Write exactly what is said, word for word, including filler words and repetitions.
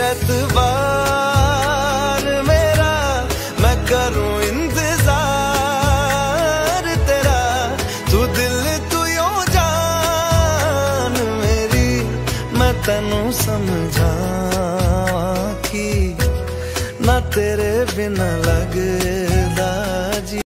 एतबार मेरा, मैं करूं इंतजार तेरा, तू दिल तू यो जान मेरी, मैं तेनू समझा कि ना तेरे बिना लगदा